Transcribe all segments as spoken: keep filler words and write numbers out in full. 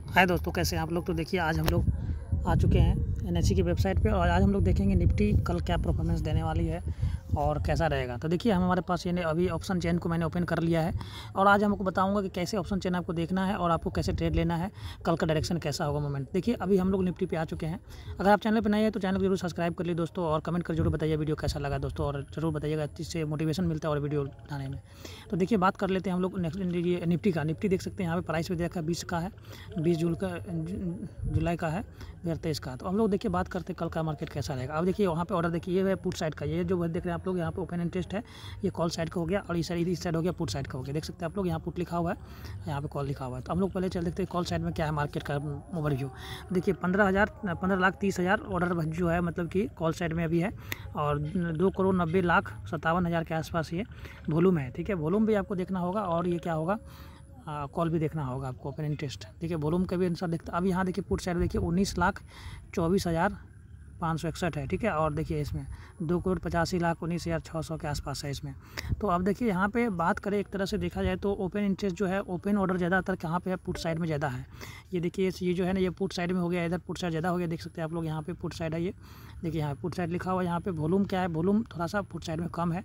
हाय दोस्तों, कैसे हैं आप लोग। तो देखिए आज हम लोग आ चुके हैं एन एस ई की वेबसाइट पे और आज हम लोग देखेंगे निफ्टी कल क्या परफॉर्मेंस देने वाली है और कैसा रहेगा। तो देखिए हम हमारे पास ये अभी ऑप्शन चेन को मैंने ओपन कर लिया है और आज हमको बताऊंगा कि कैसे ऑप्शन चेन आपको देखना है और आपको कैसे ट्रेड लेना है, कल का डायरेक्शन कैसा होगा मोमेंट। देखिए अभी हम लोग निफ्टी पे आ चुके हैं। अगर आप चैनल पर नए हैं तो चैनल को जरूर सब्सक्राइब कर लीजिए दोस्तों और कमेंट कर जरूर बताइए वीडियो कैसा लगा दोस्तों, और जरूर बताइएगा, इससे मोटिवेशन मिलता है और वीडियो बनाने में। तो देखिए बात कर लेते हैं हम लोग नेक्स्ट निफ्टी का। निफ्टी देख सकते हैं यहाँ पे प्राइस भी देखा बीस का है, बीस जून का जुलाई का है दो हज़ार तेईस का। तो हम लोग देखिए बात करते हैं कल का मार्केट कैसा रहेगा। अब देखिए वहाँ पे ऑर्डर देखिए ये है पुट साइड का, ये जो देख रहे हैं आप लोग यहाँ पे ओपन इंटरेस्ट है, ये कॉल साइड का हो गया और इस साइड इस साइड हो गया पुट साइड का हो गया। देख सकते हैं आप लोग यहाँ पुट लिखा हुआ है, यहाँ पे कॉल लिखा हुआ है। तो हम लोग पहले चल देखते हैं कॉल साइड में क्या है मार्केट का ओवरव्यू। देखिए पंद्रह हज़ार पंद्रह लाख तीस हज़ार ऑर्डर जो है मतलब कि कॉल साइड में अभी है और दो करोड़ नब्बे लाख सत्तावन हज़ार के आसपास ये वॉल्यूम है। ठीक है, वॉल्यूम भी आपको देखना होगा और ये क्या होगा कॉल भी देखना होगा आपको ओपन इंटरेस्ट। देखिए वॉल्यूम के भी अनुसार देखते। अब यहाँ देखिए पुट साइड देखिए उन्नीस लाख चौबीस हज़ार पाँच सौ इकसठ है। ठीक है, और देखिए इसमें दो करोड़ पचासी लाख उन्नीस हज़ार छः सौ के आसपास है इसमें। तो अब देखिए यहाँ पे बात करें एक तरह से देखा जाए तो ओपन इंटरेस्ट जो है, ओपन ऑर्डर ज़्यादातर कहाँ पे है, पुट साइड में ज़्यादा है। ये देखिए ये जो है ना, ये पुट साइड में हो गया, इधर पुट साइड ज़्यादा हो गया। देख सकते हैं आप लोग यहाँ पे पुट साइड है, ये देखिए यहाँ पुट साइड लिखा हुआ है। यहाँ पे वॉल्यूम क्या है, वॉल्यूम थोड़ा सा पुट साइड में कम है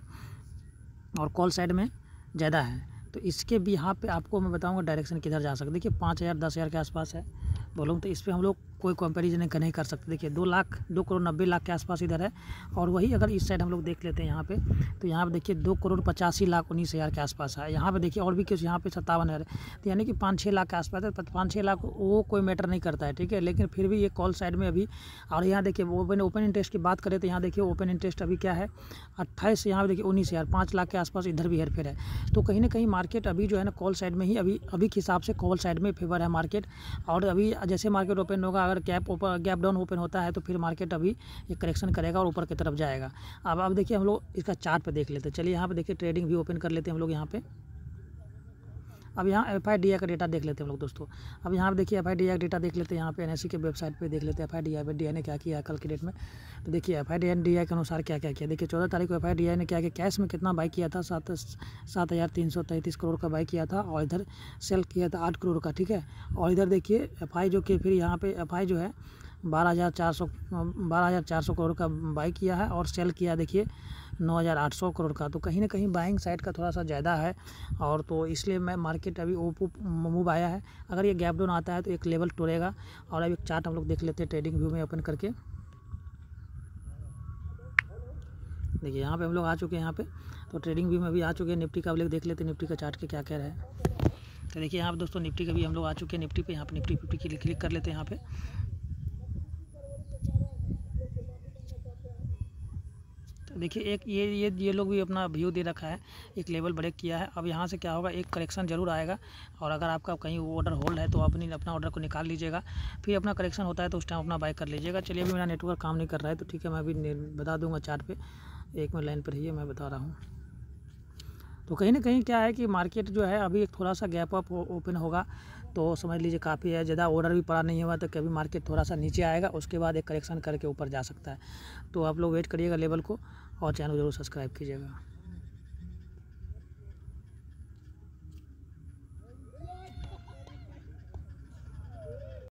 और कॉल साइड में ज़्यादा है। तो इसके भी यहाँ पे आपको मैं बताऊंगा डायरेक्शन किधर जा सकते। देखिए पाँच हज़ार दस हज़ार के आसपास है वॉल्यूम, तो इस पर हम लोग कोई कंपैरिजन नहीं कर सकते। देखिए दो लाख दो करोड़ नब्बे लाख के आसपास इधर है और वही अगर इस साइड हम लोग देख लेते हैं यहाँ पे, तो यहाँ पे देखिए दो करोड़ पचासी लाख उन्नीस हज़ार के आसपास है। यहाँ पे देखिए और भी कुछ, यहाँ पे सत्तावन हज़ार, तो यानी कि पाँच छः लाख के आसपास है। पाँच छः लाख वो कोई मैटर नहीं करता है। ठीक है, लेकिन फिर भी ये कॉल साइड में अभी। और यहाँ देखिए ओपन ओपन इंटरेस्ट की बात करें तो यहाँ देखिए ओपन इंटरेस्ट अभी क्या है अट्ठाईस, यहाँ पे देखिए उन्नीस हज़ार, पाँच लाख के आसपास इधर भी हेर फेर है। तो कहीं ना कहीं मार्केट अभी जो है ना कॉल साइड में ही अभी अभी के हिसाब से कॉल साइड में फेवर है मार्केट। और अभी जैसे मार्केट ओपन होगा, अगर gap open gap down open होता है तो फिर मार्केट अभी ये करेक्शन करेगा और ऊपर की तरफ जाएगा। अब अब देखिए हम लोग इसका चार्ट पे देख लेते हैं। चलिए यहाँ पे देखिए ट्रेडिंग भी ओपन कर लेते हैं हम लोग यहाँ पे। अब यहाँ एफ आई डी आई का डेटा देख लेते हैं हम लोग दोस्तों। अब यहाँ पे देखिए एफ आई डी आई का डेटा देख लेते हैं यहाँ पे एन एस ई के वेबसाइट पे देख लेते हैं F I D I D I ने क्या किया है कल की डेट में। तो देखिए F I D I D I के अनुसार क्या क्या किया। देखिए चौदह तारीख को एफ आई डी आई ने क्या किया, कैश में कितना बाई किया था, सात सात हज़ार तीन सौ तैंतीस करोड़ का बाई किया था और इधर सेल किया था आठ करोड़ का। ठीक है, और इधर देखिए एफ आई जो कि फिर यहाँ पे एफ आई जो है बारह हज़ार चार सौ बारह हज़ार चार सौ करोड़ का बाई किया है और सेल किया देखिए नौ हज़ार आठ सौ करोड़ का। तो कहीं ना कहीं बाइंग साइड का थोड़ा सा ज़्यादा है और तो इसलिए मैं मार्केट अभी ओपो मूव आया है। अगर ये गैप डाउन आता है तो एक लेवल तोड़ेगा। और अब एक चार्ट हम लोग देख लेते हैं ट्रेडिंग व्यू में ओपन करके। देखिए यहाँ पे हम लोग आ चुके हैं यहाँ पे, तो ट्रेडिंग व्यू में भी आ चुके हैं। निफ्टी का अब देख लेते हैं निफ्टी का चार्ट के क्या कह रहा है। तो देखिए यहाँ पे दोस्तों निफ्टी का भी हम लोग आ चुके हैं निफ्टी पे। यहाँ पे निफ्टी फिफ्टी के लिए क्लिक कर लेते हैं यहाँ पे। देखिए एक ये ये ये लोग भी अपना व्यू दे रखा है, एक लेवल ब्रेक किया है। अब यहाँ से क्या होगा, एक करेक्शन जरूर आएगा और अगर आपका कहीं ऑर्डर होल्ड है तो अपनी अपना ऑर्डर को निकाल लीजिएगा। फिर अपना करेक्शन होता है तो उस टाइम अपना बाय कर लीजिएगा। चलिए अभी मेरा नेटवर्क काम नहीं कर रहा है तो ठीक है, मैं अभी बता दूंगा चार्ट पे। एक मिनट लाइन पर रहिए, मैं बता रहा हूँ। तो कहीं ना कहीं क्या है कि मार्केट जो है अभी एक थोड़ा सा गैप अप ओपन होगा तो समझ लीजिए काफ़ी है। ज़्यादा ऑर्डर भी पड़ा नहीं हुआ तो कभी मार्केट थोड़ा सा नीचे आएगा, उसके बाद एक करेक्शन करके ऊपर जा सकता है। तो आप लोग वेट करिएगा लेवल को और चैनल को जरूर सब्सक्राइब कीजिएगा।